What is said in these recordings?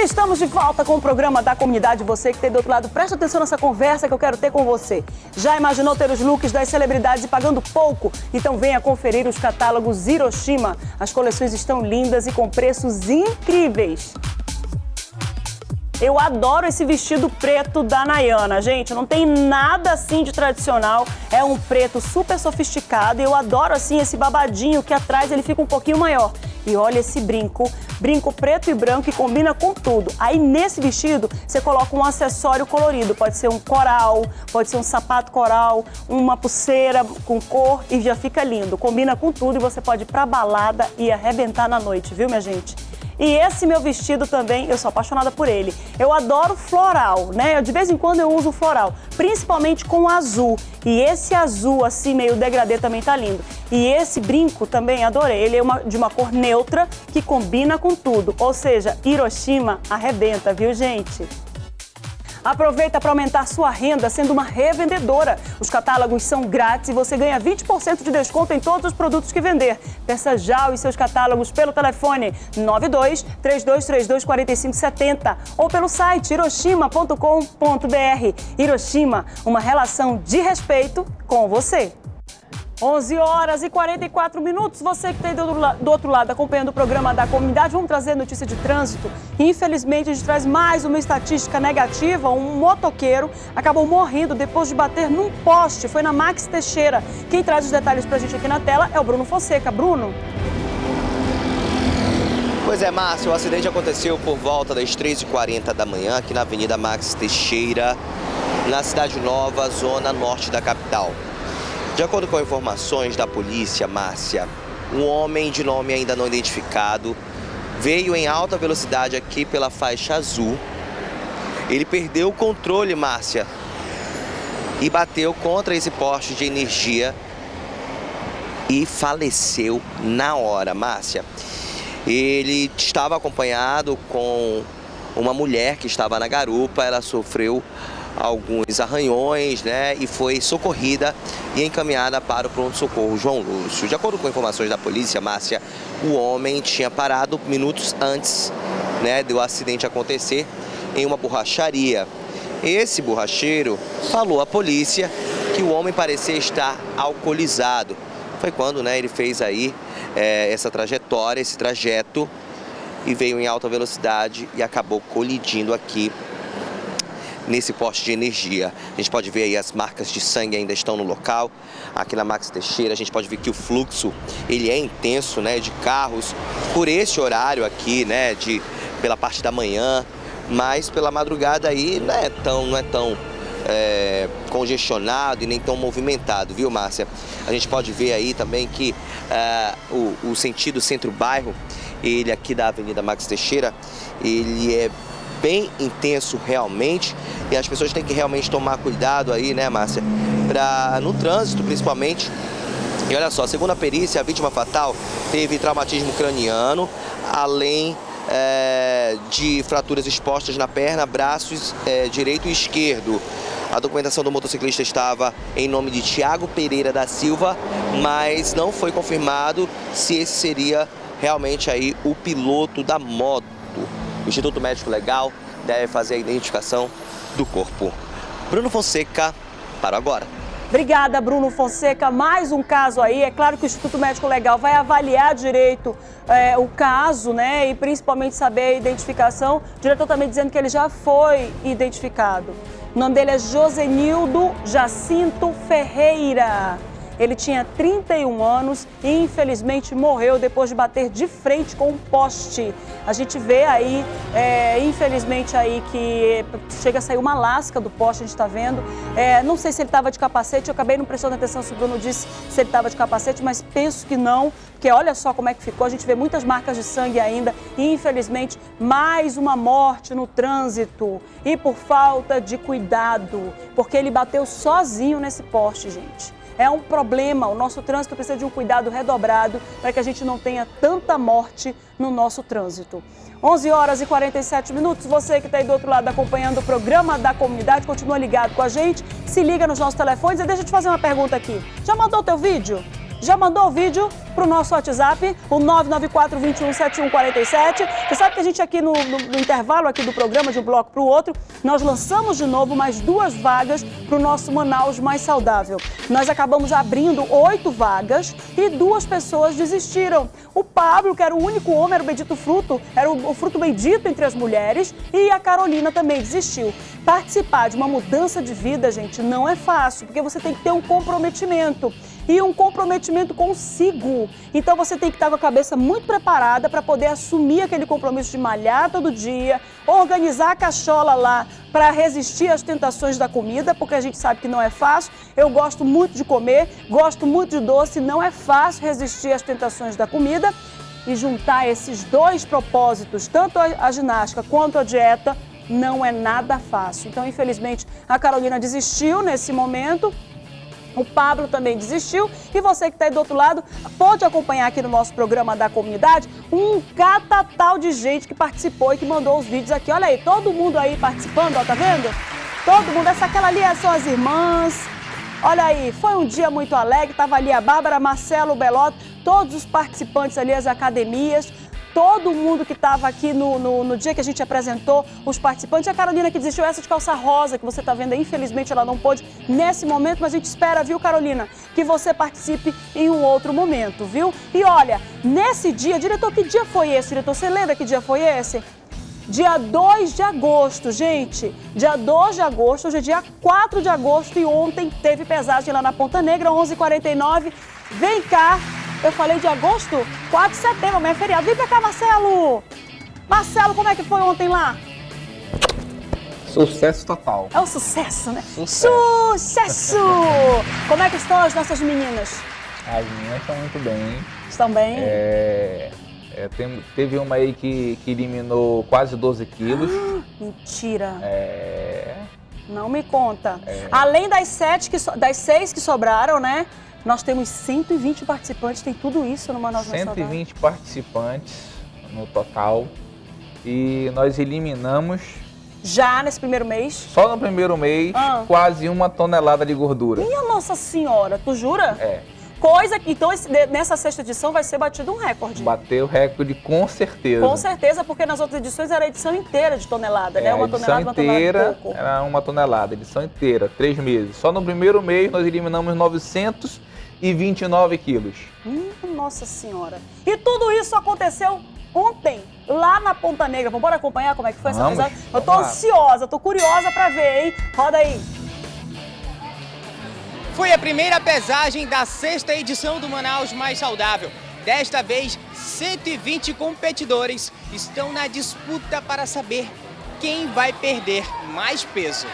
Estamos de volta com o programa da comunidade. Você que tem do outro lado, presta atenção nessa conversa que eu quero ter com você. Já imaginou ter os looks das celebridades e pagando pouco? Então venha conferir os catálogos Hiroshima. As coleções estão lindas e com preços incríveis. Eu adoro esse vestido preto da Nayana, gente, não tem nada assim de tradicional, é um preto super sofisticado e eu adoro assim esse babadinho que atrás ele fica um pouquinho maior. E olha esse brinco preto e branco que combina com tudo. Aí nesse vestido você coloca um acessório colorido, pode ser um coral, pode ser um sapato coral, uma pulseira com cor e já fica lindo. Combina com tudo e você pode ir pra balada e arrebentar na noite, viu minha gente? E esse meu vestido também, eu sou apaixonada por ele. Eu adoro floral, né? De vez em quando eu uso floral, principalmente com azul. E esse azul assim, meio degradê também tá lindo. E esse brinco também adorei. Ele é de uma cor neutra que combina com tudo. Ou seja, Hiroshima arrebenta, viu gente? Aproveita para aumentar sua renda sendo uma revendedora. Os catálogos são grátis e você ganha 20% de desconto em todos os produtos que vender. Peça já os seus catálogos pelo telefone 92-3232-4570 ou pelo site hiroshima.com.br. Hiroshima, uma relação de respeito com você. 11 horas e 44 minutos. Você que está do outro lado acompanhando o programa da comunidade, vamos trazer notícia de trânsito. Infelizmente, a gente traz mais uma estatística negativa. Um motoqueiro acabou morrendo depois de bater num poste. Foi na Max Teixeira. Quem traz os detalhes para a gente aqui na tela é o Bruno Fonseca. Bruno? Pois é, Márcio, o acidente aconteceu por volta das 3h40 da manhã aqui na Avenida Max Teixeira, na Cidade Nova, zona norte da capital. De acordo com informações da polícia, Márcia, um homem de nome ainda não identificado veio em alta velocidade aqui pela faixa azul. Ele perdeu o controle, Márcia, e bateu contra esse poste de energia e faleceu na hora, Márcia. Ele estava acompanhado com uma mulher que estava na garupa, ela sofreu alguns arranhões, né, e foi socorrida e encaminhada para o pronto-socorro João Lúcio. De acordo com informações da polícia, Márcia, o homem tinha parado minutos antes, né, do acidente acontecer em uma borracharia. Esse borracheiro falou à polícia que o homem parecia estar alcoolizado. Foi quando, né, ele fez aí essa trajetória, esse trajeto, e veio em alta velocidade e acabou colidindo aqui nesse poste de energia. A gente pode ver aí as marcas de sangue ainda estão no local. Aqui na Max Teixeira a gente pode ver que o fluxo ele é intenso, né, de carros por esse horário aqui, né, pela parte da manhã, mas pela madrugada aí não é tão congestionado e nem tão movimentado, viu, Márcia? A gente pode ver aí também que o sentido centro-bairro, ele aqui da Avenida Max Teixeira, ele é bem intenso realmente, e as pessoas têm que realmente tomar cuidado aí, né, Márcia, no trânsito principalmente. E olha só, segundo a perícia, a vítima fatal teve traumatismo craniano, além de fraturas expostas na perna, braços direito e esquerdo. A documentação do motociclista estava em nome de Tiago Pereira da Silva, mas não foi confirmado se esse seria realmente aí o piloto da moto. O Instituto Médico Legal deve fazer a identificação do corpo. Bruno Fonseca, para agora. Obrigada, Bruno Fonseca. Mais um caso aí. É claro que o Instituto Médico Legal vai avaliar direito o caso, né? E principalmente saber a identificação. O diretor também dizendo que ele já foi identificado. O nome dele é Josenildo Jacinto Ferreira. Ele tinha 31 anos e infelizmente morreu depois de bater de frente com um poste. A gente vê aí, infelizmente aí que chega a sair uma lasca do poste, a gente está vendo. Não sei se ele estava de capacete, eu acabei não prestando atenção se o Bruno disse se ele estava de capacete, mas penso que não, porque olha só como é que ficou. A gente vê muitas marcas de sangue ainda e infelizmente mais uma morte no trânsito e por falta de cuidado, porque ele bateu sozinho nesse poste, gente. É um problema, o nosso trânsito precisa de um cuidado redobrado para que a gente não tenha tanta morte no nosso trânsito. 11 horas e 47 minutos, você que está aí do outro lado acompanhando o programa da comunidade, continua ligado com a gente, se liga nos nossos telefones e deixa eu te fazer uma pergunta aqui. Já mandou o teu vídeo? Já mandou o vídeo para o nosso WhatsApp, o 994-217147. Você sabe que a gente aqui no intervalo aqui do programa, de um bloco para o outro, nós lançamos de novo mais 2 vagas para o nosso Manaus Mais Saudável. Nós acabamos abrindo 8 vagas e 2 pessoas desistiram. O Pablo, que era o único homem, era o bendito fruto, era o fruto bendito entre as mulheres, e a Carolina também desistiu. Participar de uma mudança de vida, gente, não é fácil, porque você tem que ter um comprometimento. E um comprometimento consigo. Então você tem que estar com a cabeça muito preparada para poder assumir aquele compromisso de malhar todo dia, organizar a cachola lá para resistir às tentações da comida, porque a gente sabe que não é fácil. Eu gosto muito de comer, gosto muito de doce, não é fácil resistir às tentações da comida. E juntar esses 2 propósitos, tanto a ginástica quanto a dieta, não é nada fácil. Então, infelizmente, a Carolina desistiu nesse momento. O Pablo também desistiu e você que está aí do outro lado pode acompanhar aqui no nosso programa da comunidade um catatal de gente que participou e que mandou os vídeos aqui. Olha aí, todo mundo aí participando, ó, tá vendo? Todo mundo, aquela ali são as irmãs. Olha aí, foi um dia muito alegre, tava ali a Bárbara, Marcelo, Belotto, todos os participantes ali, as academias. Todo mundo que estava aqui no dia que a gente apresentou os participantes. A Carolina que desistiu, essa de calça rosa que você está vendo aí, infelizmente ela não pôde nesse momento, mas a gente espera, viu, Carolina, que você participe em um outro momento, viu? E olha, nesse dia, diretor, que dia foi esse, diretor? Você lembra que dia foi esse? Dia 2 de agosto, gente. Dia 2 de agosto, hoje é dia 4 de agosto e ontem teve pesagem lá na Ponta Negra, 11h49. Vem cá. Eu falei de agosto, 4 de setembro, amanhã é feriado. Vem pra cá, Marcelo! Marcelo, como é que foi ontem lá? Sucesso total. É um sucesso, né? Sucesso! Como é que estão as nossas meninas? As meninas estão muito bem. Estão bem? Teve uma aí que eliminou quase 12 quilos. Mentira! Não me conta. Além das 6 que sobraram, né? Nós temos 120 participantes, tem tudo isso no Manaus Mais Saudável. 120 participantes no total e nós eliminamos... Já nesse primeiro mês? Só no primeiro mês, quase 1 tonelada de gordura. Minha Nossa Senhora, tu jura? É. Coisa que, então, nessa 6ª edição vai ser batido um recorde. Bateu o recorde, com certeza. Com certeza, porque nas outras edições era a edição inteira de tonelada, né? Uma tonelada e pouco. Era 1 tonelada, edição inteira, 3 meses. Só no primeiro mês nós eliminamos 929 quilos. Nossa Senhora. E tudo isso aconteceu ontem, lá na Ponta Negra. Vamos acompanhar como é que foi essa pesagem? Eu tô ansiosa, tô curiosa pra ver, hein? Roda aí. Foi a primeira pesagem da 6ª edição do Manaus Mais Saudável. Desta vez, 120 competidores estão na disputa para saber quem vai perder mais peso.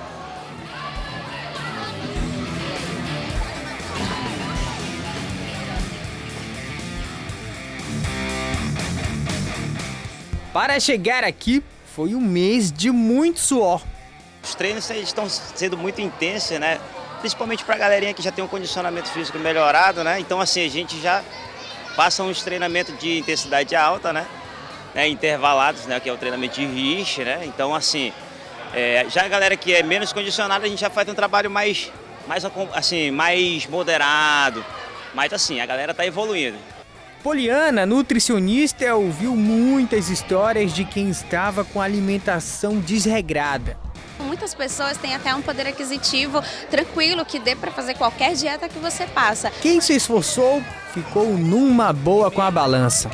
Para chegar aqui, foi um mês de muito suor. Os treinos estão sendo muito intensos, né? Principalmente para a galerinha que já tem um condicionamento físico melhorado, né? Então, assim, a gente já passa uns treinamentos de intensidade alta, né? Intervalados, né? Que é o treinamento de RICH, né? Então, assim, já a galera que é menos condicionada, a gente já faz um trabalho mais moderado. Mas, assim, a galera tá evoluindo. Poliana, nutricionista, ouviu muitas histórias de quem estava com alimentação desregrada. Muitas pessoas têm até um poder aquisitivo tranquilo que dê para fazer qualquer dieta que você passa. Quem se esforçou ficou numa boa com a balança.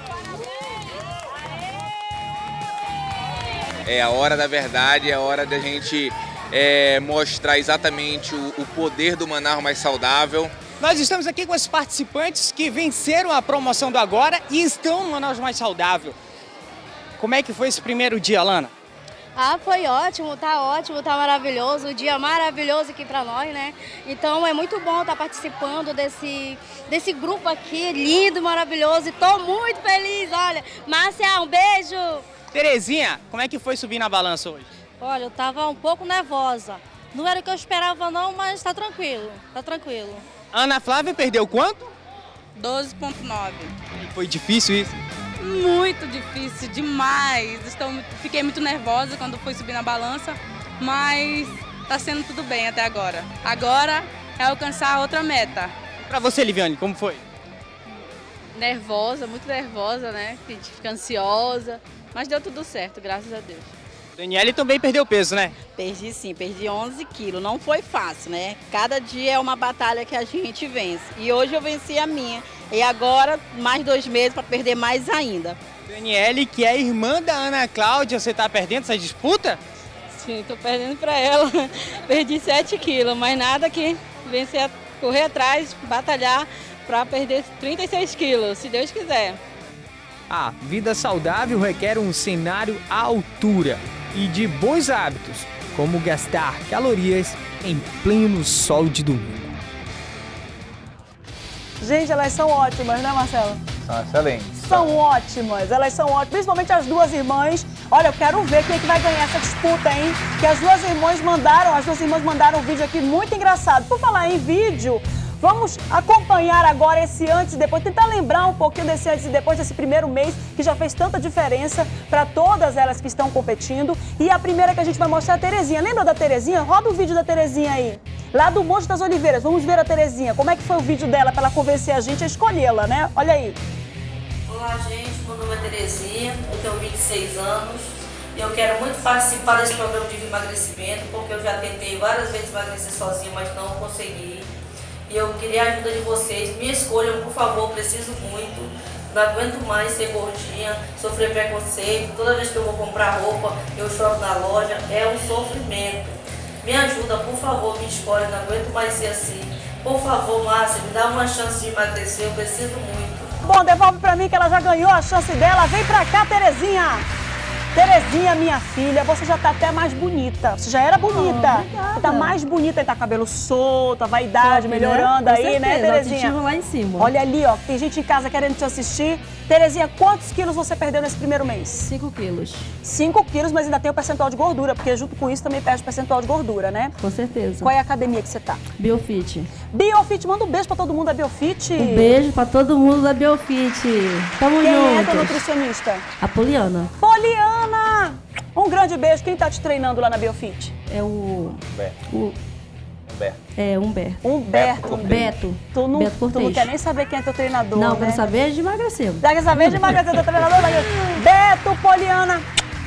É a hora da verdade, é a hora da gente mostrar exatamente o poder do Manaus Mais Saudável. Nós estamos aqui com os participantes que venceram a promoção do Agora e estão no Manaus Mais Saudável. Como é que foi esse primeiro dia, Alana? Foi ótimo, tá maravilhoso, o dia maravilhoso aqui pra nós, né? Então é muito bom estar participando desse grupo aqui, lindo, maravilhoso, e tô muito feliz, olha. Márcia, um beijo! Terezinha, como é que foi subir na balança hoje? Olha, eu tava um pouco nervosa, não era o que eu esperava não, mas tá tranquilo, Ana Flávia perdeu quanto? 12,9. Foi difícil isso? Muito difícil, demais. Fiquei muito nervosa quando fui subir na balança, mas tá sendo tudo bem até agora. Agora é alcançar outra meta, Pra você, Liviane, como foi? Nervosa, muito nervosa, né? A gente fica ansiosa, mas deu tudo certo, graças a Deus. Daniele também perdeu peso, né? Perdi sim, perdi 11 quilos. Não foi fácil, né? Cada dia é uma batalha que a gente vence. E hoje eu venci a minha. E agora, mais 2 meses para perder mais ainda. Daniele, que é irmã da Ana Cláudia, você tá perdendo essa disputa? Sim, tô perdendo para ela. Perdi 7 quilos, mas nada que vencer, correr atrás, batalhar para perder 36 quilos, se Deus quiser. A vida saudável requer um cenário à altura e de bons hábitos, como gastar calorias em pleno sol de domingo. Gente, elas são ótimas, né, Marcelo? São excelentes. São ótimas, elas são ótimas, principalmente as duas irmãs. Olha, eu quero ver quem é que vai ganhar essa disputa, hein? Que as duas irmãs mandaram um vídeo aqui muito engraçado. Por falar em vídeo, vamos acompanhar agora esse antes e depois, tentar lembrar um pouquinho desse antes e depois desse primeiro mês, que já fez tanta diferença para todas elas que estão competindo. E a primeira que a gente vai mostrar é a Terezinha. Lembra da Terezinha? Roda o vídeo da Terezinha aí. Lá do Monte das Oliveiras. Vamos ver a Terezinha. Como é que foi o vídeo dela para ela convencer a gente a escolhê-la, né? Olha aí. Olá, gente. Meu nome é Terezinha. Eu tenho 26 anos. E eu quero muito participar desse programa de emagrecimento, porque eu já tentei várias vezes emagrecer sozinha, mas não consegui. E eu queria a ajuda de vocês. Me escolham, por favor, preciso muito. Não aguento mais ser gordinha, sofrer preconceito. Toda vez que eu vou comprar roupa, eu choro na loja. É um sofrimento. Me ajuda, por favor, me escolhe. Não aguento mais ser assim. Por favor, Márcia, me dá uma chance de emagrecer. Eu preciso muito. Bom, devolve pra mim que ela já ganhou a chance dela. Vem pra cá, Terezinha. Terezinha, minha filha, você já tá até mais bonita. Você já era bonita. Você tá mais bonita, tá cabelo solto, a vaidade melhorando, né? Aí, né, Terezinha? Lá em cima. Olha ali, ó, tem gente em casa querendo te assistir. Terezinha, quantos quilos você perdeu nesse primeiro mês? 5 quilos. 5 quilos, mas ainda tem o percentual de gordura, porque junto com isso também perde o percentual de gordura, né? Com certeza. Qual é a academia que você tá? Biofit. Biofit, manda um beijo pra todo mundo da Biofit. Um beijo pra todo mundo da Biofit. Tamo juntos. Quem é tua nutricionista? A Poliana. Poliana! Um grande beijo. Quem tá te treinando lá na Biofit? É o... Humberto. É, Humberto. Beto. Tu não quer nem saber quem é teu treinador, não, né? quero saber de emagrecer. Quer saber de emagrecer teu treinador? Beto, Poliana.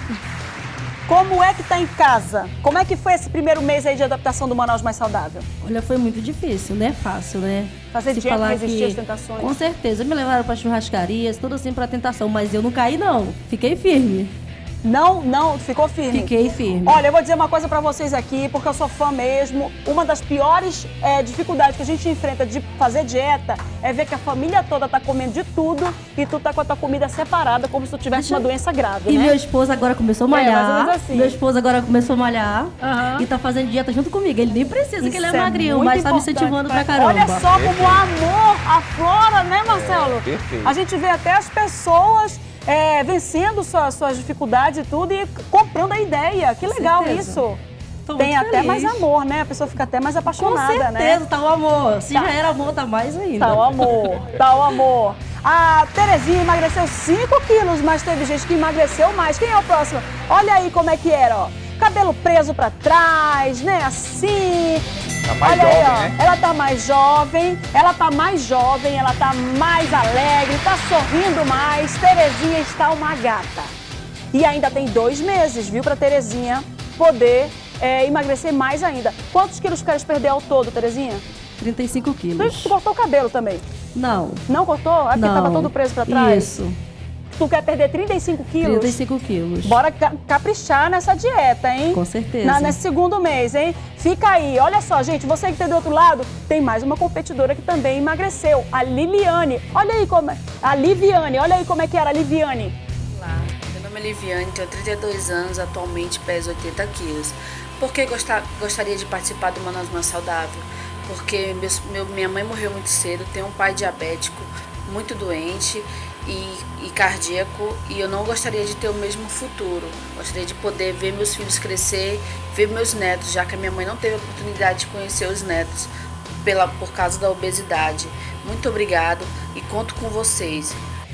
Como é que tá em casa? Como é que foi esse primeiro mês aí de adaptação do Manaus Mais Saudável? Olha, foi muito difícil, não é fácil, né? Fazer dieta, resistir às tentações? Com certeza. Me levaram pra churrascarias, tudo assim pra tentação, mas eu não caí, não. Fiquei firme. Não, ficou firme? Fiquei firme. Olha, eu vou dizer uma coisa pra vocês aqui, porque eu sou fã mesmo. Uma das piores dificuldades que a gente enfrenta de fazer dieta é ver que a família toda tá comendo de tudo e tu tá com a tua comida separada, como se tu tivesse uma doença grave, né? E meu esposo agora começou a malhar. Mais ou menos assim. Meu esposo agora começou a malhar e tá fazendo dieta junto comigo. Ele nem precisa, Isso que ele é magrinho, mas tá me incentivando pra caramba. Olha só como o amor aflora, né, Marcelo? Perfeito. A gente vê até as pessoas vencendo suas dificuldades e tudo e comprando a ideia. Que legal isso. Tem até mais amor, né? A pessoa fica até mais apaixonada, né? Com certeza, tá o amor. Se já era amor, tá mais ainda. Tá o amor, tá o amor. A Terezinha emagreceu 5 quilos, mas teve gente que emagreceu mais. Quem é o próximo? Olha aí como é que era, ó. Cabelo preso pra trás, né? Assim. Tá mais Olha jovem, aí, ó. né? Ela tá mais jovem, ela tá mais alegre, tá sorrindo mais. Terezinha está uma gata. E ainda tem 2 meses, viu, pra Terezinha poder emagrecer mais ainda. Quantos quilos queres perder ao todo, Terezinha? 35 quilos. Tu cortou o cabelo também? Não. Não cortou? É porque tava todo preso pra trás? Isso. Tu quer perder 35 quilos? 35 quilos. Bora caprichar nessa dieta, hein? Com certeza. Nesse segundo mês, hein? Fica aí. Olha só, gente, você que tá do outro lado, tem mais uma competidora que também emagreceu, a Liliane. Olha aí como é. A Liviane, olha aí como é que era a Liviane. Olá, meu nome é Liviane, tenho 32 anos, atualmente peso 80 quilos. Por que gostaria de participar do Manaus Mais Saudável? Porque minha mãe morreu muito cedo, tenho um pai diabético, muito doente e cardíaco, e eu não gostaria de ter o mesmo futuro. Gostaria de poder ver meus filhos crescer, ver meus netos, já que a minha mãe não teve a oportunidade de conhecer os netos por causa da obesidade. Muito obrigado e conto com vocês.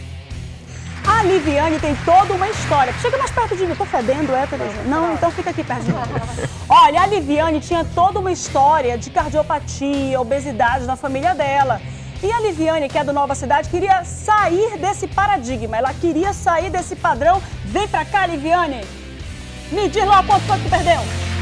A Liviane tem toda uma história. Chega mais perto de mim. Tô fedendo, Terezinha? Não, então fica aqui perto de mim. Olha, a Liviane tinha toda uma história de cardiopatia, obesidade na família dela. E a Liviane, que é do Nova Cidade, queria sair desse paradigma. Ela queria sair desse padrão. Vem pra cá, Liviane. Me diz lá quanto foi que tu perdeu.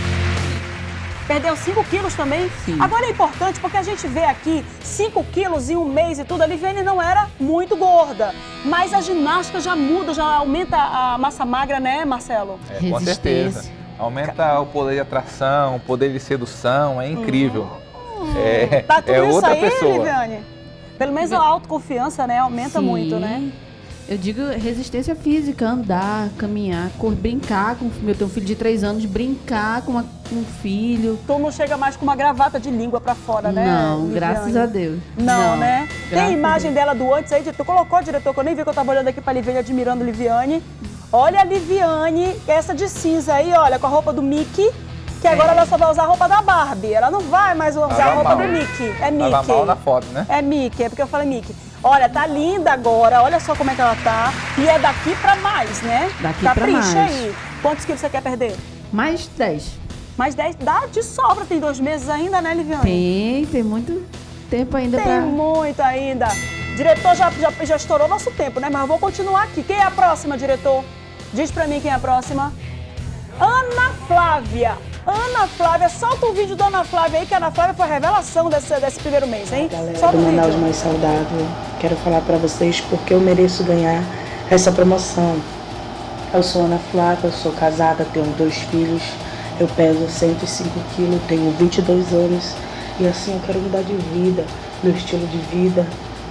Perdeu 5 quilos também? Sim. Agora é importante porque a gente vê aqui 5 quilos em um mês e tudo. A Liviane não era muito gorda, mas a ginástica já muda, já aumenta a massa magra, né, Marcelo? É, com certeza. Aumenta o poder de atração, o poder de sedução, é incrível. Tá tudo isso outra aí, pessoa. Liviane? Pelo menos a autoconfiança, né, aumenta muito, né? Eu digo resistência física, andar, caminhar, brincar com eu tenho um filho de 3 anos, brincar com um filho. Tu não chega mais com uma gravata de língua pra fora, né? Não, Liviane? graças a Deus. Não, né? Tem imagem dela do antes aí? Tu colocou, diretor, que eu nem vi, que eu tava olhando aqui pra Liviane, admirando a Liviane. Olha a Liviane, essa de cinza aí, olha, com a roupa do Mickey, que agora ela só vai usar a roupa da Barbie. Ela não vai mais usar a roupa do Mickey. É Mickey. Tava mal na foto, né? É Mickey, é porque eu falei Mickey. Olha, tá linda agora, olha só como é que ela tá. E é daqui pra mais, né? Daqui pra mais. Aí. Quantos quilos você quer perder? Mais 10. Mais 10? Dá de sobra, tem 2 meses ainda, né, Liviane? Tem muito tempo ainda Tem muito ainda. Diretor, já estourou nosso tempo, né? Mas eu vou continuar aqui. Quem é a próxima, diretor? Diz pra mim quem é a próxima. Ana Flávia. Ana Flávia, solta o vídeo da Ana Flávia aí, que a Ana Flávia foi a revelação desse primeiro mês, hein? Galera solta do o vídeo. Manaus Mais Saudável, quero falar pra vocês porque eu mereço ganhar essa promoção. Eu sou Ana Flávia, eu sou casada, tenho 2 filhos, eu peso 105 quilos, tenho 22 anos e assim eu quero mudar de vida, meu estilo de vida,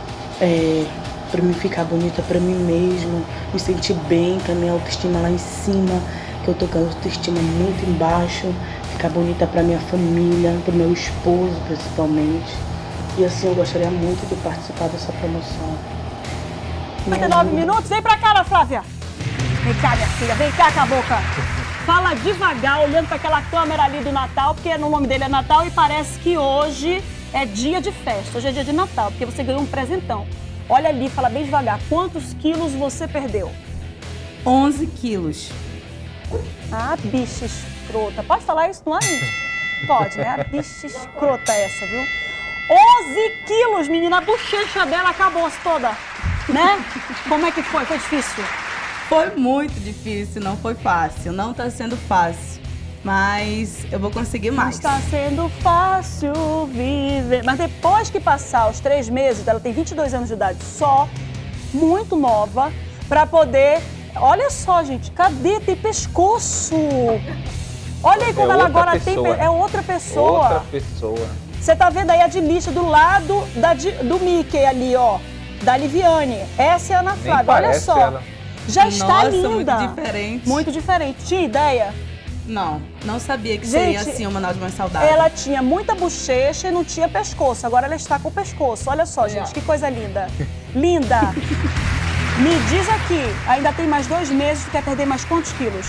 pra mim ficar bonita pra mim mesma, me sentir bem, pra minha autoestima lá em cima, que eu tô com a autoestima muito embaixo, ficar bonita pra minha família, pro meu esposo principalmente. E assim eu gostaria muito de participar dessa promoção. 59 minutos, vem pra cá, Ana Flávia. Vem cá, minha filha, vem cá com a boca. Fala devagar, olhando pra aquela câmera ali do Natal, porque o nome dele é Natal e parece que hoje é dia de festa, hoje é dia de Natal, porque você ganhou um presentão. Olha ali, fala bem devagar, quantos quilos você perdeu? 11 quilos. Ah, bicha escrota. Pode falar isso no ar, gente? Pode, né? A bicha escrota essa, viu? 11 quilos, menina. A bochecha dela acabou-se toda, né? Como é que foi? Foi difícil? Foi muito difícil, não foi fácil. Não tá sendo fácil, mas eu vou conseguir mais. Não está sendo fácil viver. Mas depois que passar os 3 meses, ela tem 22 anos de idade só, muito nova, pra poder... Olha só, gente, cadê? Tem pescoço. Olha aí como ela agora tem... É outra pessoa. Outra pessoa. Você tá vendo aí a de lixa do lado do Mickey ali, ó. Da Liviane. Essa é a Ana Flávia, olha só. Ela. Já está linda. Muito diferente. Muito diferente. Tinha ideia? Não sabia que seria assim uma Manaus Mais Saudável. Ela tinha muita bochecha e não tinha pescoço. Agora ela está com pescoço. Olha só, gente, que coisa linda. Linda. Me diz aqui, ainda tem mais 2 meses, tu quer perder mais quantos quilos?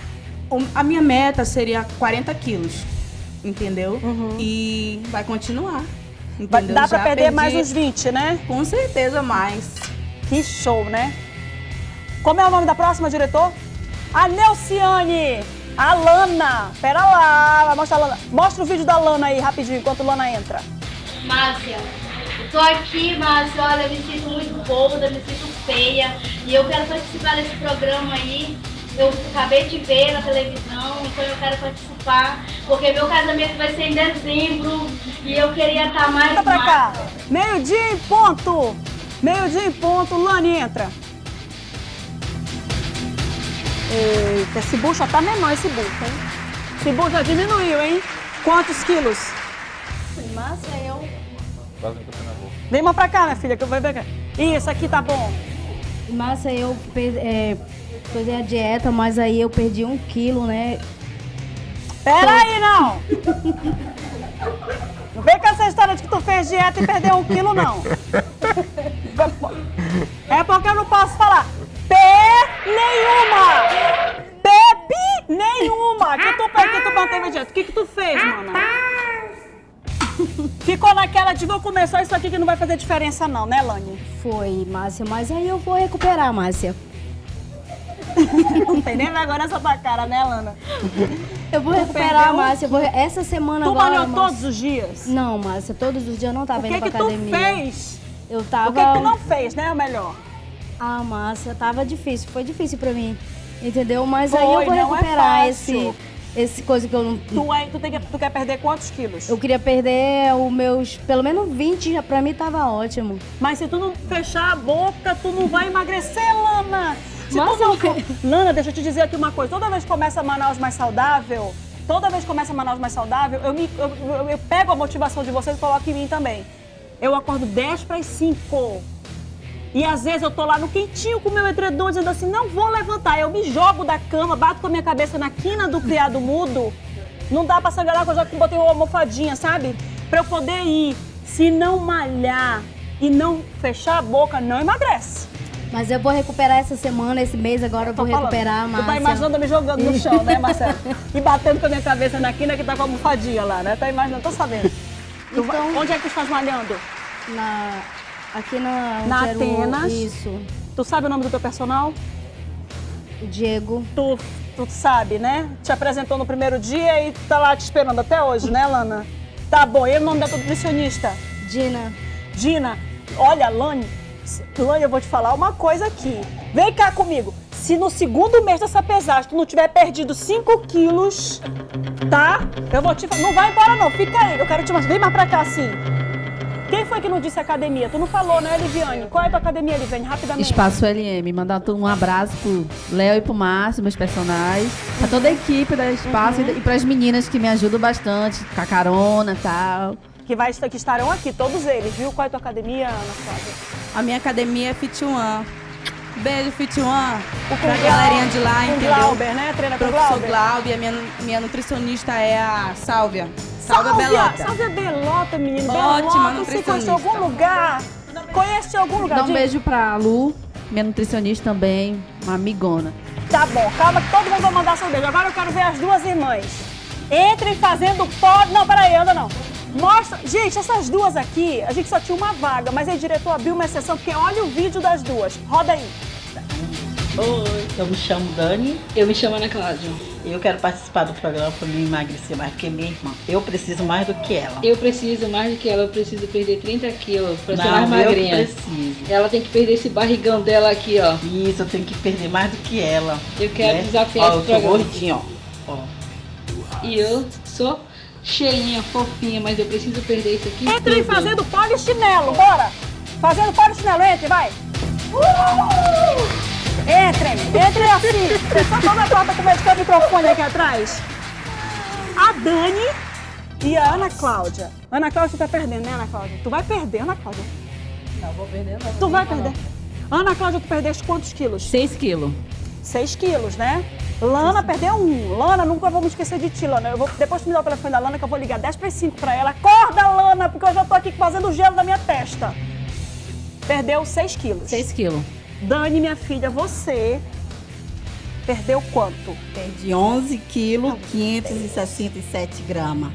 A minha meta seria 40 quilos, entendeu? E vai continuar, entendeu? Dá pra perder mais uns 20, né? Com certeza mais. Que show, né? Como é o nome da próxima, diretor? A Neuciane! A Lana! Pera lá, vai mostrar a Lana. Mostra o vídeo da Lana aí, rapidinho, enquanto a Lana entra. Márcia, eu tô aqui, Márcia, olha, eu me sinto muito gorda, me sinto feia e eu quero participar desse programa aí. Eu acabei de ver na televisão, então eu quero participar, porque meu casamento vai ser em dezembro e eu queria estar mais... Entra pra cá. Meio-dia em ponto. Meio-dia em ponto. Lani, entra. Eita, esse bucho já tá menor, esse bucho, hein? Esse bucho já diminuiu, hein? Quantos quilos? Márcia, eu... Vem mais pra cá, minha filha, que eu vou ver. Isso, aqui tá bom. Márcia, eu fiz a dieta, mas aí eu perdi 1 quilo, né? Pera aí, não! Não vem com essa história de que tu fez dieta e perdeu 1 quilo, não. É porque eu não posso falar nenhuma! Nenhuma! Que tu manteve dieta. O que tu fez, mana? Ficou naquela de vou comer só isso aqui que não vai fazer diferença não, né, Lani? Foi, Márcia, mas aí eu vou recuperar, Márcia. Não tem nem vergonha nessa tua cara, né, Lana? Eu vou recuperar, Márcia. Essa semana tu agora... Tu malhou todos os dias? Não, Márcia. Todos os dias eu não tava indo pra academia. O que tu fez? Eu tava... O que tu não fez, né? O melhor. Ah, Márcia, tava difícil. Foi difícil pra mim. Entendeu? Mas aí eu vou recuperar esse coisa que eu não... Tu quer perder quantos quilos? Eu queria perder os meus... Pelo menos 20, já pra mim tava ótimo. Mas se tu não fechar a boca, tu não vai emagrecer, Lana. Lana, deixa eu te dizer aqui uma coisa. Toda vez que começa Manaus Mais Saudável, eu pego a motivação de vocês e coloco em mim também. Eu acordo 10 para as 5. E às vezes eu tô lá no quentinho com o meu edredom, dizendo assim, não vou levantar. Eu me jogo da cama, bato com a minha cabeça na quina do criado mudo. Não dá pra sangrar, que eu já botei uma almofadinha, sabe? Pra eu poder ir. Se não malhar e não fechar a boca, não emagrece. Mas eu vou recuperar essa semana, esse mês agora eu vou recuperar, Márcia. Tu tá imaginando eu me jogando no chão, né, Marcelo? E batendo com a minha cabeça na quina que tá com a almofadinha lá, né? Tá imaginando, tô sabendo. Então, onde é que tu estás malhando? Aqui na Atenas. Isso. Tu sabe o nome do teu personal? Diego. Tu sabe, né? Te apresentou no primeiro dia e tá lá te esperando até hoje, né, Lana? Tá bom. E o nome da tua nutricionista? Dina. Dina. Olha, Lani, eu vou te falar uma coisa aqui. Vem cá comigo. Se no segundo mês dessa pesagem tu não tiver perdido 5 quilos, tá? Eu vou te falar. Não vai embora não, fica aí. Eu quero te mostrar. Vem mais pra cá assim. Quem foi que não disse academia? Tu não falou, né, Liviane? Qual é a tua academia, Liviane? Rapidamente. Espaço LM. Mandar um abraço pro Léo e pro Márcio, meus personagens. Pra toda a equipe da Espaço e pras meninas que me ajudam bastante, com a carona e tal. Que estarão aqui, todos eles, viu? Qual é a tua academia, Ana Flávia? A minha academia é Fit One. Beijo, Fit One. Pra galerinha de lá, entendeu? Glauber, né? Treina com o Professor Glauber. Glauber. E a minha nutricionista é a Sálvia. Sálvia Belota. Sálvia Belota, menino. Ótima Belota, nutricionista. Você conhece algum lugar? Conhece algum lugar? Dá um beijo pra Lu, minha nutricionista também, uma amigona. Tá bom, calma que todo mundo vai mandar seu beijo. Agora eu quero ver as duas irmãs. Entrem fazendo pódio. Não, peraí, anda não. Mostra. Gente, essas duas aqui, a gente só tinha uma vaga, mas aí o diretor abriu uma exceção, porque olha o vídeo das duas. Roda aí. Oi, eu me chamo Dani. Eu me chamo Ana Cláudia. Eu quero participar do programa para me emagrecer mais, porque minha irmã, eu preciso mais do que ela. Eu preciso mais do que ela, eu preciso perder 30 quilos para ser mais magrinha. Eu preciso. Ela tem que perder esse barrigão dela aqui, ó. Isso, eu tenho que perder mais do que ela. Eu quero desafiar esse programa. Eu sou gordinha, ó. E eu sou cheinha, fofinha, mas eu preciso perder isso aqui. Entrem fazendo polichinelo, bora! Fazendo polichinelo, entre, vai! Entrem assim! Você só toma a porta com o microfone aqui atrás. A Dani e a Ana Cláudia. Ana Cláudia, tu tá perdendo, né, Ana Cláudia? Tu vai perder, Ana Cláudia. Não, vou perder, não. Tu vai perder. Ana Cláudia, tu perdeste quantos quilos? 6 quilos. 6 quilos, né? Lana perdeu 1. Lana, nunca vou me esquecer de ti, Lana. Depois tu me dá o telefone da Lana que eu vou ligar 10 para 5 pra ela. Acorda, Lana, porque eu já tô aqui fazendo gelo na minha testa. Perdeu 6 quilos. 6 quilos. Dani, minha filha, você perdeu quanto? Perdi 11 quilos, 567 gramas.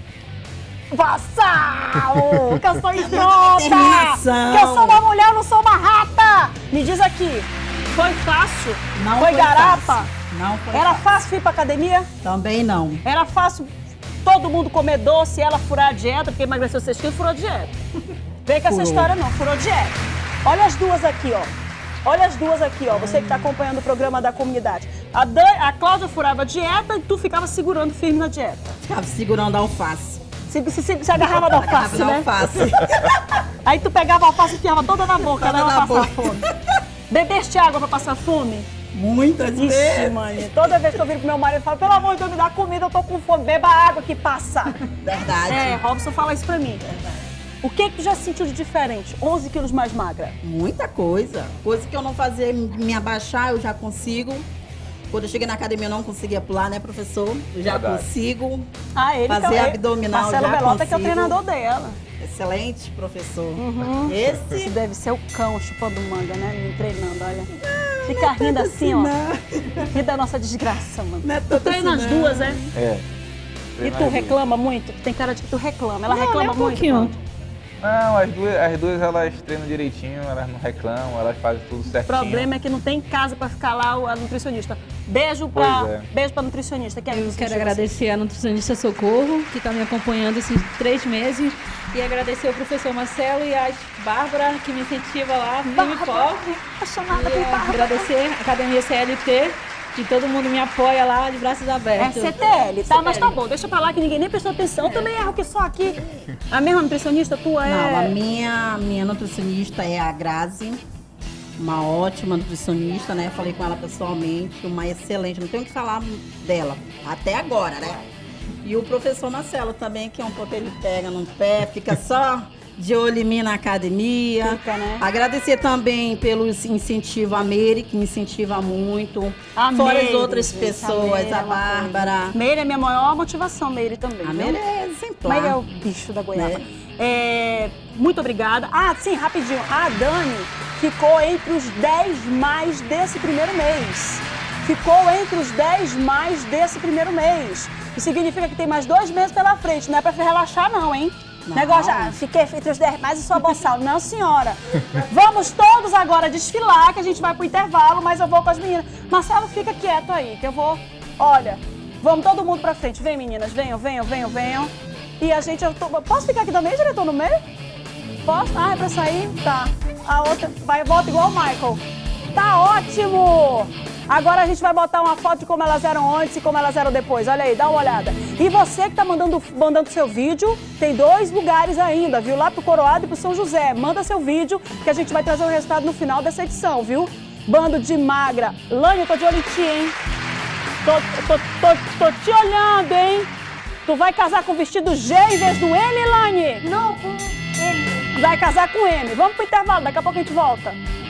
Vassal! Que eu sou idiota! Que eu sou uma mulher, eu não sou uma rata! Me diz aqui, foi fácil? Não foi garapa? Fácil. Não foi Era fácil ir pra academia? Também não. Era fácil todo mundo comer doce e ela furar a dieta, porque emagreceu 6 quilos, furou a dieta. Vem com essa história não, furou a dieta. Olha as duas aqui, ó. Olha as duas aqui, ó. Você que tá acompanhando o programa da comunidade. A Cláudia furava a dieta e tu ficava segurando firme na dieta. Ficava segurando a alface. Se agarrava da alface, né? Alface. Aí tu pegava a alface e enfiava toda na boca, né? Pra passar fome. Bebeste água pra passar fome? Muitas vezes. Ixi, mãe. Toda vez que eu viro pro meu marido, eu falo, pelo amor de Deus, me dá comida, eu tô com fome. Beba água que passa. Verdade. É, Robson fala isso pra mim. Verdade. O que tu já sentiu de diferente? 11 quilos mais magra? Muita coisa. Coisa que eu não fazia me abaixar, eu já consigo. Quando eu cheguei na academia, eu não conseguia pular, né, professor? Eu já consigo. Fazer abdominal, Marcelo já Belota, consigo. que é o treinador dela. Excelente, professor. Uhum. Esse deve ser o cão chupando manga, né? Me treinando, olha. Fica rindo assim, ó. Ri da nossa desgraça, mano. Tu treina as duas, é? É. E tu reclama muito? Tem cara de que tu reclama. Ela Não, reclama um muito? pouquinho. Não, as duas elas treinam direitinho, elas não reclamam, elas fazem tudo certinho. O problema é que não tem casa para ficar lá a nutricionista. Beijo pra nutricionista. Eu quero agradecer a nutricionista Socorro, que está me acompanhando esses 3 meses. E agradecer ao professor Marcelo e a Bárbara, que me incentiva lá, firme e forte. Agradecer a Academia CLT, que todo mundo me apoia lá de braços abertos. É CTL, tá? Mas tá bom, deixa pra lá que ninguém nem prestou atenção. Eu também erro que só aqui. A mesma nutricionista tua é... Não, a minha nutricionista é a Grazi, uma ótima nutricionista, né? Falei com ela pessoalmente, uma excelente, não tenho o que falar dela, até agora, né? E o professor Marcelo também, que é um pouco ele pega no pé, fica só de olho em mim na academia. Fica, né? Agradecer também pelo incentivo a Meire, que me incentiva muito. Fora as outras pessoas, a Bárbara. Meire é minha maior motivação, Meire também. A Meire é exemplar. Meire é o bicho da goiaba. Muito obrigada. Ah, sim, rapidinho. A Dani ficou entre os 10 mais desse primeiro mês. Ficou entre os 10 mais desse primeiro mês. Isso significa que tem mais 2 meses pela frente. Não é pra relaxar, não, hein? Não. Negócio, fiquei entre os 10 mais e sou boçal. Não, senhora. Vamos todos agora desfilar, que a gente vai pro intervalo, mas eu vou com as meninas. Marcelo, fica quieto aí, que eu vou... Olha, vamos todo mundo pra frente. Vem, meninas, venham. E a gente... Posso ficar aqui também, diretor, no meio? Posso? Ah, é pra sair? Tá. A outra volta igual o Michael. Tá ótimo! Agora a gente vai botar uma foto de como elas eram antes e como elas eram depois. Olha aí, dá uma olhada. E você que tá mandando seu vídeo, tem 2 lugares ainda, viu? Lá pro Coroado e pro São José. Manda seu vídeo que a gente vai trazer o resultado no final dessa edição, viu? Bando de magra. Lani, eu tô de olho em ti, hein? Tô te olhando, hein? Tu vai casar com o vestido G em vez do M, Lani? Não, com M. Vai casar com M. Vamos pro intervalo, daqui a pouco a gente volta.